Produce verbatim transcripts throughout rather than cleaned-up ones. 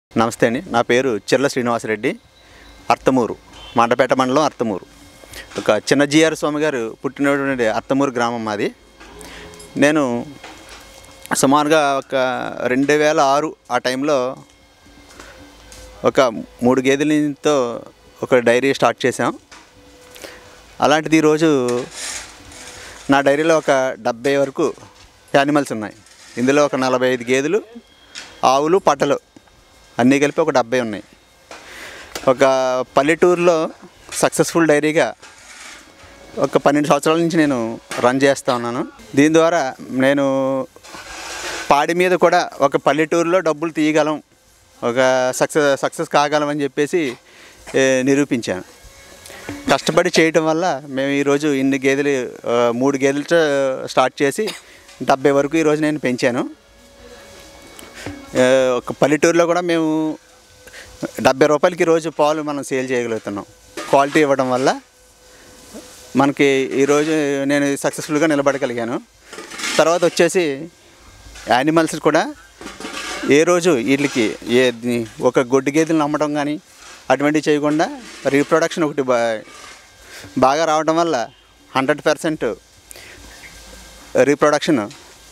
నమస్తే అండి. నా పేరు చిర్ల శ్రీనివాస్ రెడ్డి. అర్తమూరు మండపేట మండలం అర్తమూరు. ఒక చిన్న జిఆర్ స్వామి గారు పుట్టినటువంటి అర్తమూరు గ్రామం మాది. నేను సుమారుగా ఒక రెండు వేల ఆరు ఆ టైంలో ఒక మూడు గేదెలతో ఒక డైరీ స్టార్ట్ చేసాం. అలాంటిది ఈరోజు నా డైరీలో ఒక డెబ్బై వరకు యానిమల్స్ ఉన్నాయి. ఇందులో ఒక నలభై ఐదు గేదెలు, ఆవులు, పట్టలు అన్నీ కలిపి ఒక డెబ్బై ఉన్నాయి. ఒక పల్లెటూరులో సక్సెస్ఫుల్ డైరీగా ఒక పన్నెండు సంవత్సరాల నుంచి నేను రన్ చేస్తూ ఉన్నాను. దీని ద్వారా నేను పాడి మీద కూడా ఒక పల్లెటూరులో డబ్బులు తీయగలం, ఒక సక్సెస్ సక్సెస్ కాగలం అని చెప్పేసి నిరూపించాను. కష్టపడి చేయటం వల్ల మేము ఈరోజు ఇన్ని గేదెలు మూడు గేదెలతో స్టార్ట్ చేసి డెబ్బై వరకు ఈరోజు నేను పెంచాను. ఒక పల్లెటూరులో కూడా మేము డెబ్బై రూపాయలకి రోజు పాలు మనం సేల్ చేయగలుగుతున్నాం. క్వాలిటీ ఇవ్వడం వల్ల మనకి ఈరోజు నేను సక్సెస్ఫుల్గా నిలబడగలిగాను. తర్వాత వచ్చేసి యానిమల్స్ కూడా ఏ రోజు వీళ్ళకి ఏ ఒక గొడ్డు గేదెలను అమ్మడం కానీ అటువంటివి చేయకుండా రీప్రొడక్షన్ ఒకటి బా బాగా రావడం వల్ల హండ్రెడ్ పర్సెంట్ రీప్రొడక్షన్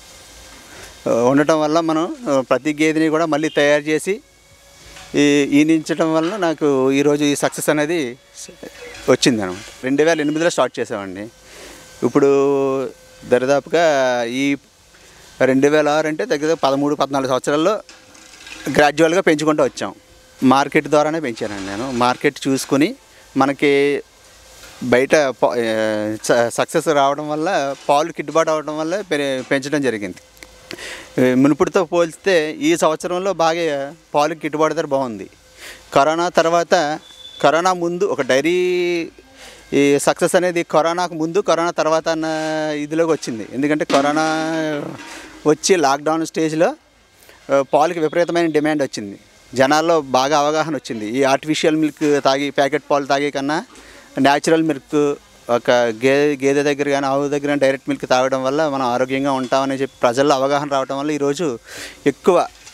ఉండటం వల్ల మనం ప్రతి గేదెని కూడా మళ్ళీ తయారు చేసి ఈ ఈనించడం వల్ల నాకు ఈరోజు ఈ సక్సెస్ అనేది వచ్చింది అనమాట. రెండు వేల ఎనిమిదిలో స్టార్ట్ చేసామండి. ఇప్పుడు దరిదాపుగా ఈ రెండు వేల ఆరు అంటే దగ్గర పదమూడు పద్నాలుగు సంవత్సరాల్లో గ్రాడ్యువల్గా పెంచుకుంటూ వచ్చాం. మార్కెట్ ద్వారానే పెంచానండి నేను. మార్కెట్ చూసుకొని మనకి బయట సక్సెస్ రావడం వల్ల పాలు గిట్టుబాటు అవడం వల్ల పెంచడం జరిగింది. మునుపుడితో పోల్చితే ఈ సంవత్సరంలో బాగా పాలు గిట్టుబాటు ధర బాగుంది. కరోనా తర్వాత కరోనా ముందు ఒక డైరీ ఈ సక్సెస్ అనేది కరోనాకు ముందు కరోనా తర్వాత అన్న ఇదిలోకి వచ్చింది. ఎందుకంటే కరోనా వచ్చి లాక్డౌన్ స్టేజ్లో పాలకి విపరీతమైన డిమాండ్ వచ్చింది. జనాల్లో బాగా అవగాహన వచ్చింది. ఈ ఆర్టిఫిషియల్ మిల్క్ తాగి ప్యాకెట్ పాలు తాగే కన్నా న్యాచురల్ మిల్క్ ఒక గే గేదె దగ్గర కానీ ఆవు దగ్గర కానీ డైరెక్ట్ మిల్క్ తాగడం వల్ల మనం ఆరోగ్యంగా ఉంటామని చెప్పి ప్రజల్లో అవగాహన రావడం వల్ల ఈరోజు ఎక్కువ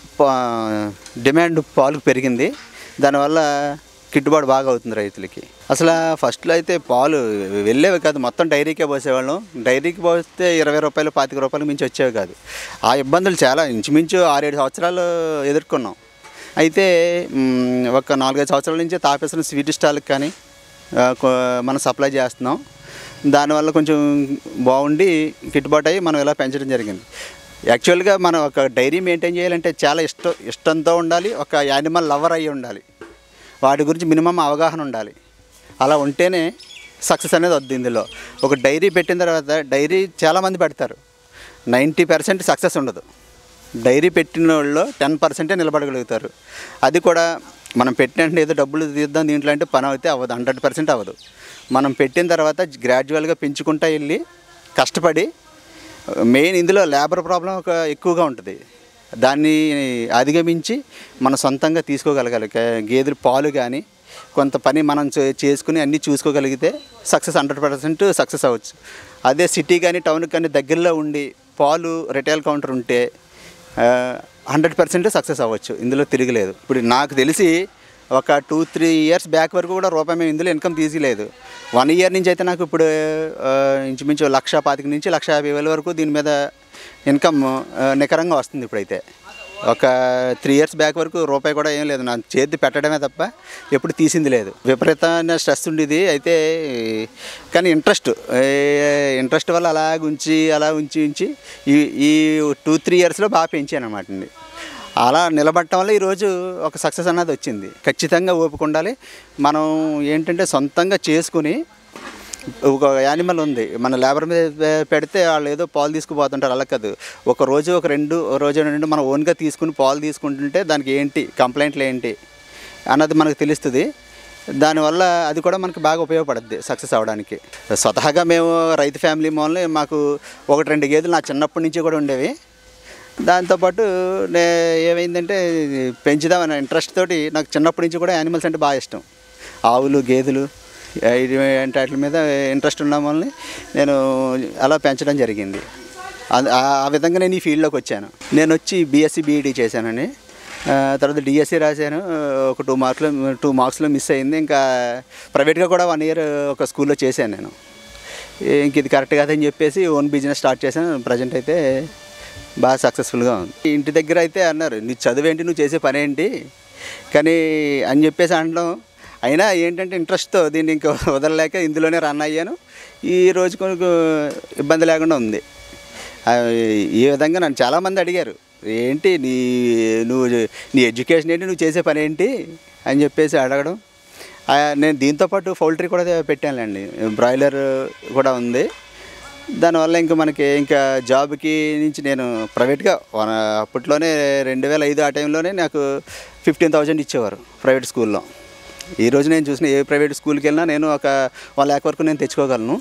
డిమాండ్ పాలకు పెరిగింది. దానివల్ల గిట్టుబాటు బాగా అవుతుంది రైతులకి. అసలు ఫస్ట్లో అయితే పాలు వెళ్ళేవి కాదు, మొత్తం డైరీకే పోసేవాళ్ళం. డైరీకి పోస్తే ఇరవై రూపాయలు పాతిక రూపాయలు మించి వచ్చేవి కాదు. ఆ ఇబ్బందులు చాలా ఇంచుమించు ఆరేడు సంవత్సరాలు ఎదుర్కొన్నాం. అయితే ఒక నాలుగైదు సంవత్సరాల నుంచి తాపేసిన స్వీట్ స్టాల్కి కానీ మనం సప్లై చేస్తున్నాం. దానివల్ల కొంచెం బాగుండి గిట్టుబాటు అయ్యి మనం ఇలా పెంచడం జరిగింది. యాక్చువల్గా మనం ఒక డైరీ మెయింటైన్ చేయాలంటే చాలా ఇష్టం ఇష్టంతో ఉండాలి, ఒక యానిమల్ లవర్ అయ్యి ఉండాలి, వాటి గురించి మినిమం అవగాహన ఉండాలి. అలా ఉంటేనే సక్సెస్ అనేది వద్దు. ఇందులో ఒక డైరీ పెట్టిన తర్వాత డైరీ చాలామంది పెడతారు, నైంటీ పర్సెంట్ సక్సెస్ ఉండదు. డైరీ పెట్టిన వాళ్ళు టెన్ పర్సెంటే నిలబడగలుగుతారు. అది కూడా మనం పెట్టినట్టు ఏదో డబ్బులు తీద్దాం దీంట్లో అంటే పని అయితే అవ్వదు, హండ్రెడ్ పర్సెంట్ అవ్వదు. మనం పెట్టిన తర్వాత గ్రాడ్యువల్గా పెంచుకుంటూ వెళ్ళి కష్టపడి, మెయిన్ ఇందులో లేబర్ ప్రాబ్లం ఒక ఎక్కువగా ఉంటుంది. దాన్ని అధిగమించి మనం సొంతంగా తీసుకోగలగాలి. గేదెలు పాలు కానీ కొంత పని మనం చేసుకుని అన్నీ చూసుకోగలిగితే సక్సెస్ హండ్రెడ్ పర్సెంట్ సక్సెస్ అవ్వచ్చు. అదే సిటీ కానీ టౌన్ కానీ దగ్గరలో ఉండి పాలు రిటైల్ కౌంటర్ ఉంటే హండ్రెడ్ పర్సెంట్ సక్సెస్ అవ్వచ్చు, ఇందులో తిరగలేదు. ఇప్పుడు నాకు తెలిసి ఒక టూ త్రీ ఇయర్స్ బ్యాక్ వరకు కూడా రూపాయి మేము ఇందులో ఇన్కమ్ తీసుకోలేదు. వన్ ఇయర్ నుంచి అయితే నాకు ఇప్పుడు ఇంచుమించు లక్ష పాతిక నుంచి లక్ష యాభై వేల వరకు దీని మీద ఇన్కమ్ నికరంగా వస్తుంది. ఇప్పుడైతే ఒక త్రీ ఇయర్స్ బ్యాక్ వరకు రూపాయి కూడా ఏం లేదు, నా చేతి పెట్టడమే తప్ప ఎప్పుడు తీసింది లేదు. విపరీతమైన స్ట్రెస్ ఉండేది. అయితే కానీ ఇంట్రెస్ట్ ఇంట్రెస్ట్ వల్ల అలా ఉంచి అలా ఉంచి ఉంచి ఈ ఈ టూ త్రీ ఇయర్స్లో బాగా పెంచాను అనమాట అండి. అలా నిలబడటం వల్ల ఈరోజు ఒక సక్సెస్ అన్నది వచ్చింది. ఖచ్చితంగా ఓపిక ఉండాలి. మనం ఏంటంటే సొంతంగా చేసుకుని ఒక యానిమల్ ఉంది మన లేబర్ మీద పెడితే వాళ్ళు ఏదో పాలు తీసుకుపోతుంటారు. అలా కాదు, ఒక రోజు ఒక రెండు రోజు రెండు మనం ఓన్గా తీసుకుని పాలు తీసుకుంటుంటే దానికి ఏంటి కంప్లైంట్లు ఏంటి అన్నది మనకు తెలుస్తుంది. దానివల్ల అది కూడా మనకి బాగా ఉపయోగపడుద్ది సక్సెస్ అవ్వడానికి. స్వతహాగా మేము రైతు ఫ్యామిలీ మూలనే మాకు ఒకటి రెండు గేదెలు నా చిన్నప్పటి నుంచి కూడా ఉండేవి. దాంతోపాటు నే ఏమైందంటే పెంచుదామని ఇంట్రెస్ట్ తోటి నాకు చిన్నప్పటి నుంచి కూడా యానిమల్స్ అంటే బాగా ఇష్టం. ఆవులు, గేదెలు అంటే వాటి మీద ఇంట్రెస్ట్ ఉండడం వల్ల నేను అలా పెంచడం జరిగింది. ఆ విధంగా నేను ఈ ఫీల్డ్లోకి వచ్చాను. నేను వచ్చి బీఎస్సీ బీఈడీ చేశానని. తర్వాత డిఎస్సి రాశాను. ఒక టూ మార్క్స్లో టూ మార్క్స్లో మిస్ అయింది. ఇంకా ప్రైవేట్గా కూడా వన్ ఇయర్ ఒక స్కూల్లో చేశాను నేను. ఇంక ఇది కరెక్ట్ కాదని చెప్పేసి ఓన్ బిజినెస్ స్టార్ట్ చేశాను. ప్రజెంట్ అయితే బాగా సక్సెస్ఫుల్గా ఉంది. ఇంటి దగ్గర అయితే అన్నారు, నీ చదువేంటి, నువ్వు చేసే పని ఏంటి కానీ అని చెప్పేసి అనడం. అయినా ఏంటంటే ఇంట్రెస్ట్తో దీన్ని ఇంకో వదలలేక ఇందులోనే రన్ అయ్యాను. ఈ రోజు కొరకు ఇబ్బంది లేకుండా ఉంది. ఈ విధంగా నన్ను చాలామంది అడిగారు, ఏంటి నీ నువ్వు నీ ఎడ్యుకేషన్ ఏంటి, నువ్వు చేసే పని ఏంటి అని చెప్పేసి అడగడం. నేను దీంతోపాటు పౌల్ట్రీ కూడా పెట్టానులేండి, బ్రాయిలర్ కూడా ఉంది. దానివల్ల ఇంకా మనకి ఇంకా జాబ్కి నుంచి నేను ప్రైవేట్గా అప్పట్లోనే రెండు వేల ఐదు ఆ టైంలోనే నాకు ఫిఫ్టీన్ థౌజండ్ ఇచ్చేవారు ప్రైవేట్ స్కూల్లో. ఈరోజు నేను చూసిన ఏ ప్రైవేట్ స్కూల్కి వెళ్ళినా నేను ఒక వన్ ల్యాక్ వరకు నేను తెచ్చుకోగలను.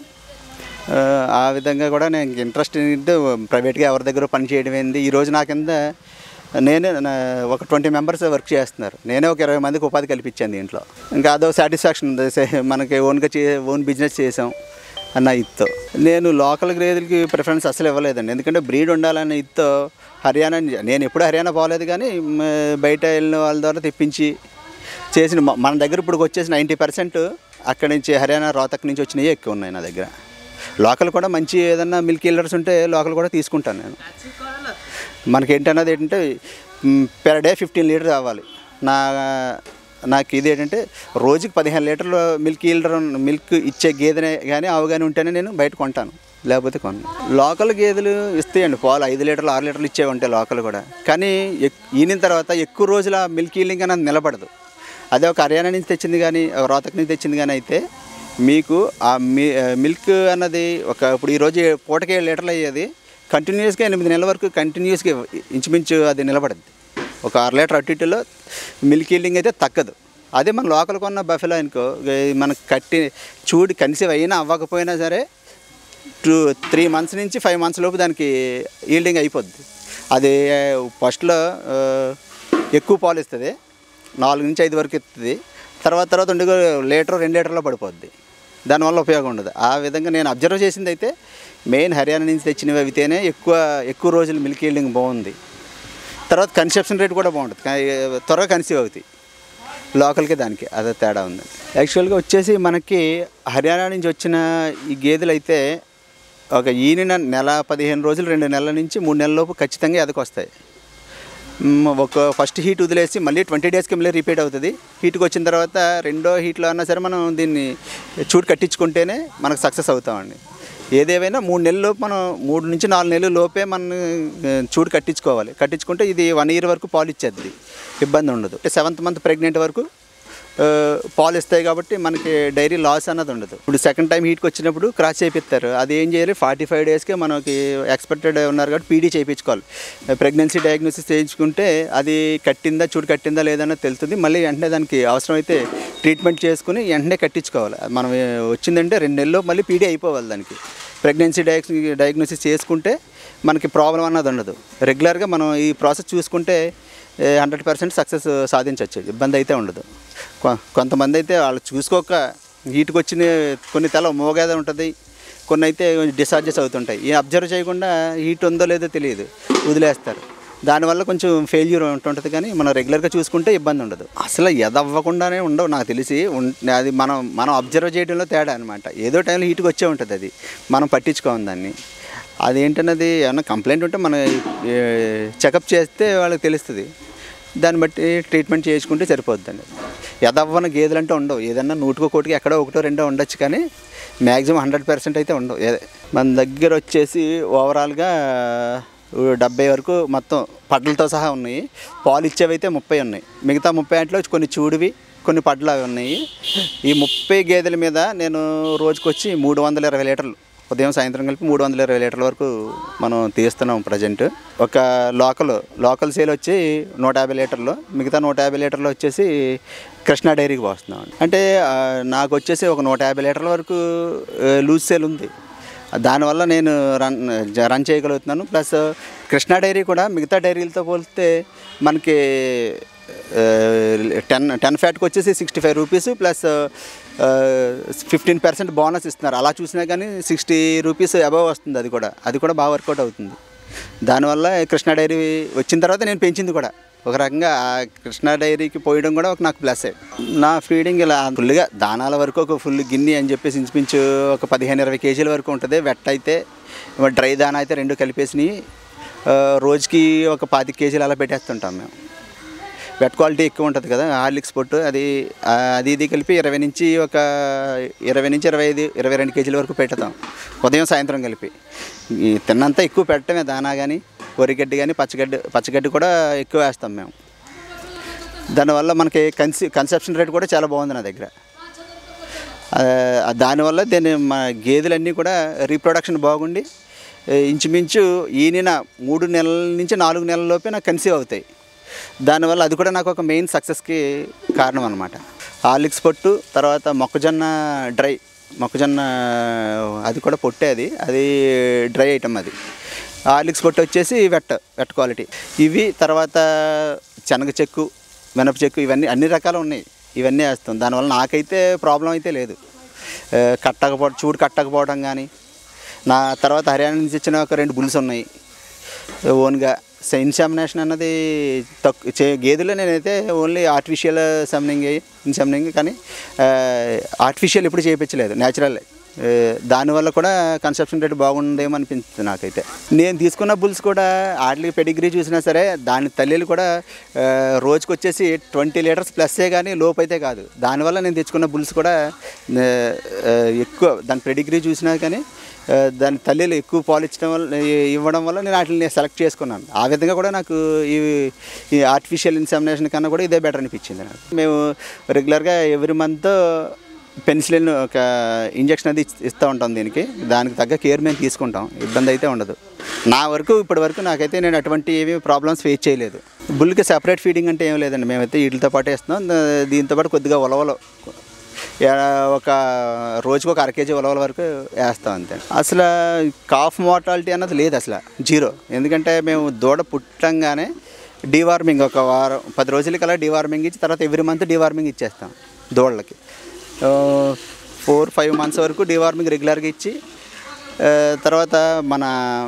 ఆ విధంగా కూడా నేను ఇంట్రెస్ట్ ఏంటంటే ప్రైవేట్గా ఎవరి దగ్గర పని చేయడం ఏంది. ఈరోజు నా కింద నేనే ఒక ట్వంటీ మెంబర్స్ వర్క్ చేస్తున్నారు. నేనే ఒక ఇరవై మందికి ఉపాధి కల్పించాను దీంట్లో. ఇంకా అదో సాటిస్ఫాక్షన్ ఉంది, మనకి ఓన్గా చే ఓన్ బిజినెస్ చేసాం అన్న ఇత్తో. నేను లోకల్ గేదెలకి ప్రిఫరెన్స్ అసలు ఇవ్వలేదండి, ఎందుకంటే బ్రీడ్ ఉండాలన్న ఇత్తో హర్యానా. నేను ఎప్పుడు హర్యానా పోలేదు కానీ బయట వెళ్ళిన వాళ్ళ ద్వారా తెప్పించి చేసిన మన దగ్గర ఇప్పుడు వచ్చేసి నైంటీ పర్సెంట్ అక్కడి నుంచి హర్యానా రోహతక్ నుంచి వచ్చినవి ఎక్కువ ఉన్నాయి నా దగ్గర. లోకల్ కూడా మంచి ఏదన్నా మిల్క్ ఈల్డర్స్ ఉంటే లోకల్ కూడా తీసుకుంటాను నేను. మనకేంటన్నది ఏంటంటే పెర్ డే ఫిఫ్టీన్ లీటర్ కావాలి. నా నాకు ఇది ఏంటంటే రోజుకి పదిహేను లీటర్లు మిల్క్ ఈల్డర్ మిల్క్ ఇచ్చే గేదెనే కానీ ఆవు కానీ ఉంటేనే నేను బయట కొంటాను, లేకపోతే కొన్నాను. లోకల్ గేదెలు ఇస్తాయండి పాలు, ఐదు లీటర్లు ఆరు లీటర్లు ఇచ్చేవి ఉంటాయి లోకల్ కూడా. కానీ ఈనిన తర్వాత ఎక్కువ రోజుల మిల్క్ ఈల్డింగ్ అనేది నిలబడదు. అదే ఒక హర్యానా నుంచి తెచ్చింది కానీ రోహతక్ నుంచి తెచ్చింది కానీ అయితే మీకు ఆ మీ మిల్క్ అన్నది ఒక ఇప్పుడు ఈరోజు పూటకి ఏడు లీటర్లు అయ్యేది కంటిన్యూస్గా ఎనిమిది నెలల వరకు కంటిన్యూస్గా ఇంచుమించు అది నిలబడద్ది. ఒక ఆరు లీటర్ అటు ఇటులో మిల్క్ ఈల్డింగ్ అయితే తగ్గదు. అదే మన లోకల్ కొన్న బఫెలో అనుకో మనకు కట్టి చూడి కన్సీవ్ అయినా అవ్వకపోయినా సరే టూ త్రీ మంత్స్ నుంచి ఫైవ్ మంత్స్ లోపు దానికి ఈల్డింగ్ అయిపోద్ది. అది ఫస్ట్లో ఎక్కువ పాలు ఇస్తుంది, నాలుగు నుంచి ఐదు వరకు ఇస్తుంది. తర్వాత తర్వాత ఉండి లీటర్ రెండు లీటర్లో పడిపోద్ది, దానివల్ల ఉపయోగం ఉండదు. ఆ విధంగా నేను అబ్జర్వ్ చేసింది అయితే మెయిన్ హర్యానా నుంచి తెచ్చినవి అయితేనే ఎక్కువ ఎక్కువ రోజులు మిల్క్ ఈల్డింగ్ బాగుంది. తర్వాత కన్సెప్షన్ రేట్ కూడా బాగుంటుంది, త్వరగా కన్సీవ్ అవుతాయి. లోకల్కి దానికి అదే తేడా ఉంది. యాక్చువల్గా వచ్చేసి మనకి హర్యానా నుంచి వచ్చిన ఈ గేదెలు అయితే ఒక ఈనిన నెల పదిహేను రోజులు రెండు నెలల నుంచి మూడు నెలల లోపు ఖచ్చితంగా ఎదకొస్తాయి. ఒక ఫస్ట్ హీట్ వదిలేసి మళ్ళీ ట్వంటీ డేస్కి మళ్ళీ రిపీట్ అవుతుంది. హీట్కి వచ్చిన తర్వాత రెండో హీట్లో అన్నా సరే మనం దీన్ని చూడు కట్టించుకుంటేనే మనకు సక్సెస్ అవుతామండి. ఏదేమైనా మూడు నెలల లోపు మనం మూడు నుంచి నాలుగు నెలల లోపే మనం చూడు కట్టించుకోవాలి. కట్టించుకుంటే ఇది వన్ ఇయర్ వరకు పాలు ఇచ్చేది, ఇబ్బంది ఉండదు. సెవెంత్ మంత్ ప్రెగ్నెంట్ వరకు పాలు ఇస్తాయి కాబట్టి మనకి డైరీ లాస్ అన్నది ఉండదు. ఇప్పుడు సెకండ్ టైం హీట్కి వచ్చినప్పుడు క్రాస్ చేయిస్తారు. అది ఏం చేయాలి, ఫార్టీ ఫైవ్ డేస్కే మనకి ఎక్స్పెక్టెడ్ ఉన్నారు కాబట్టి పీడీ చేయించుకోవాలి. ప్రెగ్నెన్సీ డయాగ్నోసిస్ చేయించుకుంటే అది కట్టిందా చూడు కట్టిందా లేదన్నా తెలుస్తుంది. మళ్ళీ వెంటనే దానికి అవసరమైతే ట్రీట్మెంట్ చేసుకుని వెంటనే కట్టించుకోవాలి. మనం వచ్చిందంటే రెండు నెలల్లో మళ్ళీ పీడీ అయిపోవాలి. దానికి ప్రెగ్నెన్సీ డయాగ్ డయాగ్నోసిస్ చేసుకుంటే మనకి ప్రాబ్లం అన్నది ఉండదు. రెగ్యులర్గా మనం ఈ ప్రాసెస్ చూసుకుంటే హండ్రెడ్ పర్సెంట్ సక్సెస్ సాధించవచ్చు, ఇబ్బంది అయితే ఉండదు. కొంతమంది అయితే వాళ్ళు చూసుకోక హీట్కి వచ్చిన కొన్ని తల మోగేదే ఉంటుంది, కొన్ని అయితే డిశ్చార్జెస్ అవుతుంటాయి. ఈ అబ్జర్వ్ చేయకుండా హీట్ ఉందో లేదో తెలియదు, వదిలేస్తారు. దానివల్ల కొంచెం ఫెయిల్యూర్ ఉంటుంటుంది. కానీ మనం రెగ్యులర్గా చూసుకుంటే ఇబ్బంది ఉండదు. అసలు ఎదవ్వకుండానే ఉండవు నాకు తెలిసి. అది మనం మనం అబ్జర్వ్ చేయడంలో తేడా అనమాట. ఏదో టైంలో హీట్కి వచ్చే ఉంటుంది, అది మనం పట్టించుకోము దాన్ని. అదేంటన్నది ఏమన్నా కంప్లైంట్ ఉంటే మనం చెకప్ చేస్తే వాళ్ళకి తెలుస్తుంది. దాన్ని బట్టి ట్రీట్మెంట్ చేసుకుంటే సరిపోద్దండి. ఎదవ్వన గేదెలు అంటే ఉండవు. ఏదన్నా నూటికో కోటికి ఎక్కడో ఒకటో రెండో ఉండొచ్చు, కానీ మ్యాక్సిమం హండ్రెడ్ పర్సెంట్ అయితే ఉండవు. మన దగ్గర వచ్చేసి ఓవరాల్గా డెబ్బై వరకు మొత్తం పడ్లతో సహా ఉన్నాయి. పాలు ఇచ్చేవి అయితే ముప్పై ఉన్నాయి. మిగతా ముప్పై అంట్లో కొన్ని చూడివి కొన్ని పడ్లు అవి ఉన్నాయి. ఈ ముప్పై గేదెల మీద నేను రోజుకొచ్చి మూడు వందల ఇరవై లీటర్లు ఉదయం సాయంత్రం కలిపి మూడు వందల ఇరవై లీటర్ల వరకు మనం తీస్తున్నాం ప్రజెంట్. ఒక లోకల్ లోకల్ సేల్ వచ్చి నూట యాభై లీటర్లు, మిగతా నూట యాభై లీటర్లు వచ్చేసి కృష్ణా డైరీకి పోస్తున్నాం. అంటే నాకు వచ్చేసి ఒక నూట యాభై లీటర్ల వరకు లూజ్ సేల్ ఉంది. దానివల్ల నేను రన్ రన్ చేయగలుగుతున్నాను. ప్లస్ కృష్ణా డైరీ కూడా మిగతా డైరీలతో పోలిస్తే మనకి టెన్ టెన్ ఫ్యాట్కి వచ్చేసి sixty five rupees plus fifteen percent bonus ఇస్తున్నారు. అలా చూసినా కానీ సిక్స్టీ రూపీస్ అబవ్ వస్తుంది. అది కూడా అది కూడా బాగా వర్కౌట్ అవుతుంది. దానివల్ల కృష్ణా డైరీ వచ్చిన తర్వాత నేను పెంచింది కూడా ఒక రకంగా ఆ కృష్ణా డైరీకి పోయడం కూడా ఒక నాకు ప్లస్. నా ఫీడింగ్ ఇలా ఫుల్గా దానాల వరకు ఒక ఫుల్ గిన్నె అని చెప్పేసి ఇంచుమించు ఒక పదిహేను ఇరవై కేజీల వరకు ఉంటుంది. వెట్ అయితే డ్రై దానా అయితే రెండు కలిపేసినవి రోజుకి ఒక పాతిక కేజీలు అలా పెట్టేస్తుంటాం మేము. వెట్ క్వాలిటీ ఎక్కువ ఉంటుంది కదా హార్లిక్స్ పొట్టు, అది అది ఇది కలిపి ఇరవై నుంచి ఒక ఇరవై నుంచి ఇరవై ఐదు ఇరవై రెండు కేజీల వరకు పెడతాం ఉదయం సాయంత్రం కలిపి. ఈ తిన్నంతా ఎక్కువ పెట్టడమే దానా కానీ వరిగడ్డి కానీ పచ్చగడ్డి పచ్చగడ్డి కూడా ఎక్కువ వేస్తాం మేము. దానివల్ల మనకి కన్సి కన్సెప్షన్ రేట్ కూడా చాలా బాగుంది నా దగ్గర. దానివల్ల దీన్ని మా గేదెలన్నీ కూడా రీప్రొడక్షన్ బాగుండి ఇంచుమించు ఈయన మూడు నెలల నుంచి నాలుగు నెలల లోపే నాకు కన్సీవ్ అవుతాయి. దానివల్ల అది కూడా నాకు ఒక మెయిన్ సక్సెస్కి కారణం అనమాట. హార్లిక్స్ పొట్టు, తర్వాత మొక్కజొన్న డ్రై మొక్కజొన్న అది కూడా పొట్టే, అది అది డ్రై ఐటమ్. అది హార్లిక్స్ పొట్టు వచ్చేసి వెట్ వెట్ క్వాలిటీ ఇవి. తర్వాత శనగ చెక్కు, మినప చెక్కు, ఇవన్నీ అన్ని రకాలు ఉన్నాయి. ఇవన్నీ వేస్తాం. దానివల్ల నాకైతే ప్రాబ్లం అయితే లేదు. కట్టకపోవడం చూడు కట్టకపోవడం కానీ. నా తర్వాత హర్యానా నుంచి ఇచ్చిన ఒక రెండు బుల్స్ ఉన్నాయి ఓన్గా. ఇన్సెమినేషన్ అన్నది తక్కువ చే గేదెలో నేనైతే ఓన్లీ ఆర్టిఫిషియల్ సెమినింగ్ ఇన్సెమినింగ్, కానీ ఆర్టిఫిషియల్ ఎప్పుడు చేయించలేదు, న్యాచురల్. దానివల్ల కూడా కన్సెప్షన్ రేట్ బాగుండేమో అనిపించింది నాకైతే. నేను తీసుకున్న బుల్స్ కూడా వాటికి పెడిగ్రీ చూసినా సరే దాని తల్లిలు కూడా రోజుకి వచ్చేసి ట్వంటీ లీటర్స్ ప్లస్సే కానీ లోపు అయితే కాదు. దానివల్ల నేను తెచ్చుకున్న బుల్స్ కూడా ఎక్కువ దాని పెడిగ్రీ చూసినా కానీ దాని తల్లిలు ఎక్కువ పాలు ఇచ్చడం వల్ల ఇవ్వడం వల్ల నేను వాటిని సెలెక్ట్ చేసుకున్నాను. ఆ విధంగా కూడా నాకు ఈ ఈ ఆర్టిఫిషియల్ ఇన్సెమినేషన్ కన్నా కూడా ఇదే బెటర్ అనిపించింది నాకు. మేము రెగ్యులర్గా ఎవ్రీ మంత్ పెన్సిలిన్ ఒక ఇంజక్షన్ అది ఇస్తూ ఉంటాం దీనికి. దానికి తగ్గ కేర్ మేము తీసుకుంటాం, ఇబ్బంది అయితే ఉండదు. నా వరకు ఇప్పటి వరకు నాకైతే నేను అటువంటి ఏమీ ప్రాబ్లమ్స్ ఫేస్ చేయలేదు. బుల్కి సెపరేట్ ఫీడింగ్ అంటే ఏం లేదండి, మేమైతే వీటితో పాటు వేస్తున్నాం. దీంతోపాటు కొద్దిగా ఉలవలు ఒక రోజుకు ఒక అర కేజీ ఉలవల వరకు వేస్తాం అంతే. అసలు కాఫ్ మోర్టాలిటీ అన్నది లేదు, అసలు జీరో. ఎందుకంటే మేము దూడ పుట్టంగానే డీవార్మింగ్ ఒక వారం పది రోజులకి అలా డీవార్మింగ్ ఇచ్చి తర్వాత ఎవ్రీ మంత్ డీవార్మింగ్ ఇచ్చేస్తాం దూడలకి. ఫోర్ ఫైవ్ మంత్స్ వరకు డీవార్మింగ్ రెగ్యులర్గా ఇచ్చి తర్వాత మన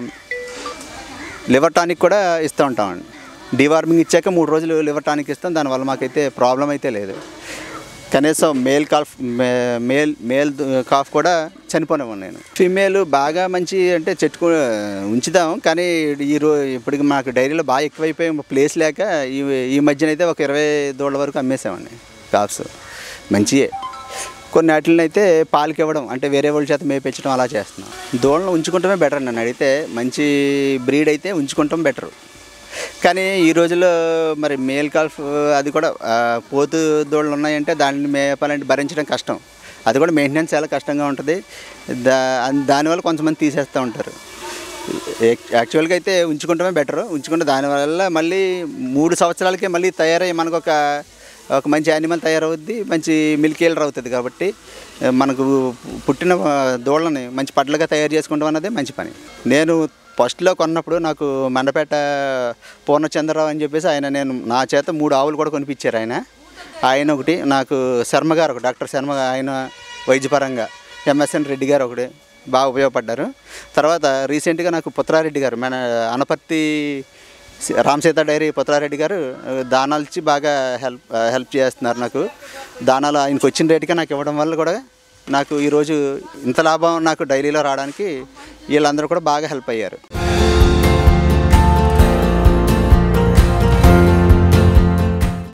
లివర్ టానిక్ కూడా ఇస్తూ ఉంటామండి. డీవార్మింగ్ ఇచ్చాక మూడు రోజులు లివర్ టానిక్ ఇస్తాం. దానివల్ల మాకైతే ప్రాబ్లం అయితే లేదు. కనీసం male calf male male calf కూడా చనిపోనివ్వను నేను. ఫీమేల్ బాగా మంచి అంటే చెట్టు ఉంచుదాం, కానీ ఈ రో ఇప్పటికి మాకు డైరీలో బాగా ఎక్కువైపోయి ప్లేస్ లేక ఈ ఈ మధ్యన అయితే ఒక ఇరవై దూడల వరకు అమ్మేసామండి కాఫ్స్. మంచియే. కొన్ని వాటిని అయితే పాలకి ఇవ్వడం అంటే వేరే వాళ్ళ చేత మేపించడం అలా చేస్తున్నాం. దూడలను ఉంచుకుంటమే బెటర్ నన్ను అడిగితే. మంచి బ్రీడ్ అయితే ఉంచుకుంటాం బెటరు. కానీ ఈ రోజుల్లో మరి మేల్ కాల్ఫ్ అది కూడా పోతు దూడలు ఉన్నాయంటే దాన్ని మేపాలంటే భరించడం కష్టం. అది కూడా మెయింటెనెన్స్ చాలా కష్టంగా ఉంటుంది. దా దానివల్ల కొంతమంది తీసేస్తూ ఉంటారు. యాక్చువల్గా అయితే ఉంచుకుంటమే బెటరు. ఉంచుకుంటే దానివల్ల మళ్ళీ మూడు సంవత్సరాలకే మళ్ళీ తయారై మనకు ఒక ఒక మంచి యానిమల్ తయారవుద్ది, మంచి మిల్క్ ఈల్డర్ అవుతుంది. కాబట్టి మనకు పుట్టిన దూడలని మంచి పడ్లగా తయారు చేసుకుంటాం అన్నదే మంచి పని. నేను ఫస్ట్లో కొన్నప్పుడు నాకు మండపేట పూర్ణచంద్రరావు అని చెప్పేసి ఆయన నేను నా చేత మూడు ఆవులు కూడా కొనిపించారు ఆయన. ఆయన ఒకటి, నాకు శర్మ గారు ఒక డాక్టర్ శర్మ ఆయన వైద్యపరంగా, ఎంఎస్ఎన్ రెడ్డి గారు ఒకటి బాగా ఉపయోగపడ్డారు. తర్వాత రీసెంట్గా నాకు పుత్రారెడ్డి గారు మన అనపర్తి రామసీత డైరీ పుత్రారెడ్డి గారు దానాలు ఇచ్చి బాగా హెల్ప్ హెల్ప్ చేస్తున్నారు నాకు. దానాలు ఆయనకు వచ్చిన రేటుగా నాకు ఇవ్వడం వల్ల కూడా నాకు ఈరోజు ఇంత లాభం నాకు డైరీలో రావడానికి వీళ్ళందరూ కూడా బాగా హెల్ప్ అయ్యారు.